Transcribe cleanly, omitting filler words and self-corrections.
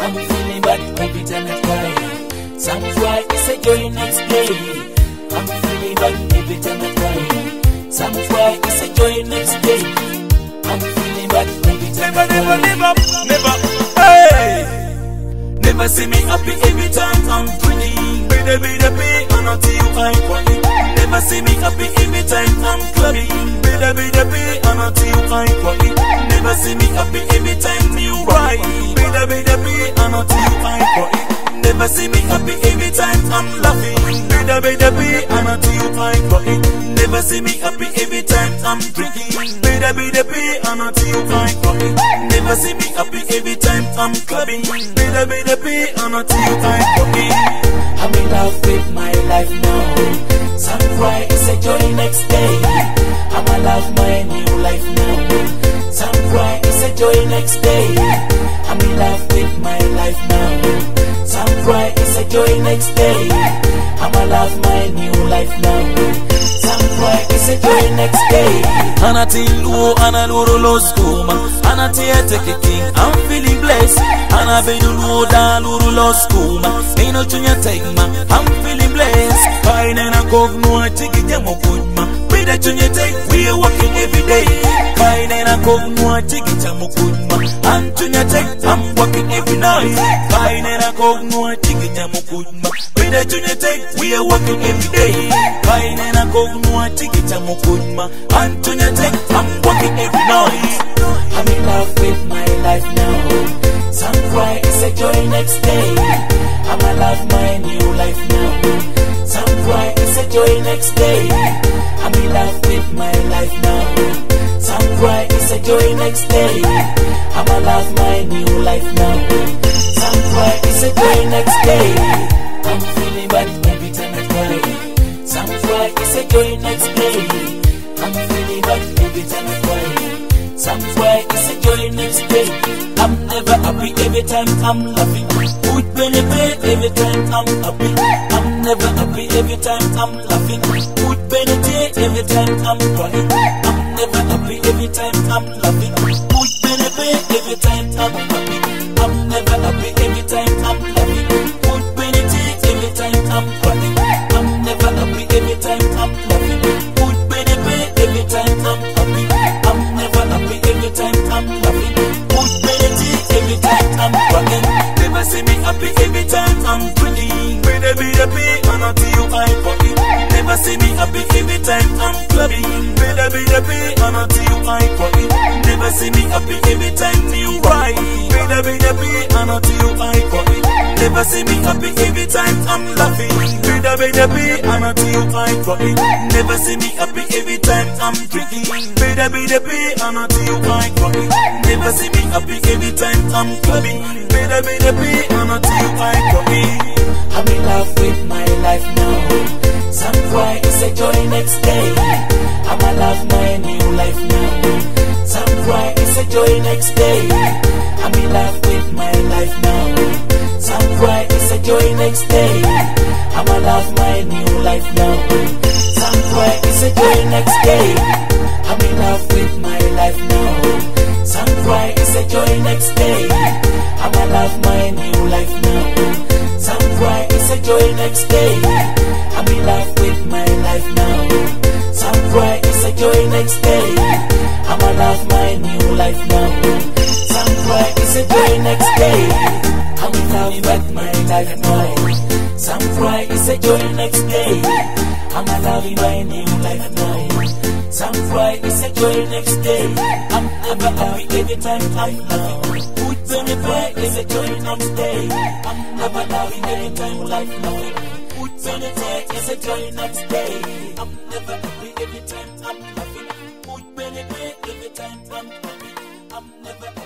I'm feeling bad every time I cry. Some cry, it's a joy next day. I'm feeling bad every time I cry. Some cry, it's a joy next day. I'm feeling bad every time I cry. Never, hey. Never see me happy every time I'm drinking. Be until I cry. Never see me happy every time I'm clubbing. Be until I cry. Never see me happy every time you ride. Be until I cry. Never see me happy every time I'm laughing. Be until I cry. Never see me happy every time I'm drinking. Be until I cry. Never see me happy every time I'm clubbing. Be until I cry. I'm in love with my life now. Some cry, it's a joy next day. I'm in love my new life now. Some cry, it's a joy next day. I'm in love with my life now. Some cry, it's a joy next day. I'm in love my new life now. Some cry, it's a joy next day. Anatilu analuru loskuma anatiete king. I'm feeling blessed. Anabedulu daluru loskuma. Ino chunya tegma. I'm feeling blessed. Kaine na kognu achiki jamo kujma. Bida chunya teg. We are working every day. Kaine na kognu achiki jamo kujma. Anchunya teg. I'm working every night. Kaine na kognu achiki jamo kujma. Bida chunya teg. We are working every day. Kaine na kognu achiki jamo kujma. Anchunya teg. I'm working every night. I'm in love with my life now. Some cry, it's a joy next day. I'm in love my new life now. Some cry, it's a joy next day. I'm in love with my life now. Some cry, it's a joy next day. I'm in love my new life now. Some cry, it's a joy next day. I'm feeling bad every time I cry. Some cry, it's a joy next day. I'm feeling bad every time I cry. Some cry, it's a joy next day. I'm never happy every time I'm laughing. Good benefit every time I'm happy. I'm never happy every time I'm laughing. Good benefit every time I'm crying. I'm never happy every time I'm laughing. Good benefit every time I'm happy. I'm never happy every time I'm laughing. Good benefit every time I'm crying. I'm never happy every time I'm laughing. Good benefit every time I'm happy. I'm never happy every time I'm laughing. Good benefit every time I'm crying. Never see me happy every time I'm drinking. Be until I cry. Never see me happy every time I'm clubbing. Be until I cry. Never see me happy every time you ride. Be until I cry. Never see me happy every time I'm laughing. Be until I cry. Never see me happy every time I'm drinking. Be until I cry. Never see me happy every time I'm clubbing. Be until I cry. I'm in love with my life now. Some cry, it's a joy next day. I'm in love my new life now. Some cry, it's a joy next day. I'm in love with my life now. Some cry, it's a joy next day. I'm in love my new life now. Some cry, it's a joy next day. I'm in love with my life now. Some cry, it's a joy next day. I'm in love my new life now. Some cry, it's a joy next day. I'm in love with my life now. Some cry, it's a joy next day. I'm in love my new life now. Some cry, it's a joy next day. I'm in love with my life now. Some cry, it's a joy next day. I'm in love with my new life now. Some cry, it's a joy next day. I'm never happy every time I'm laughing. Good benefit is a joy next day. I'm never laughing every time life laughing. Good benefit is a joy next day. I'm never happy every time I'm laughing. Good benefit every time I'm happy. I'm never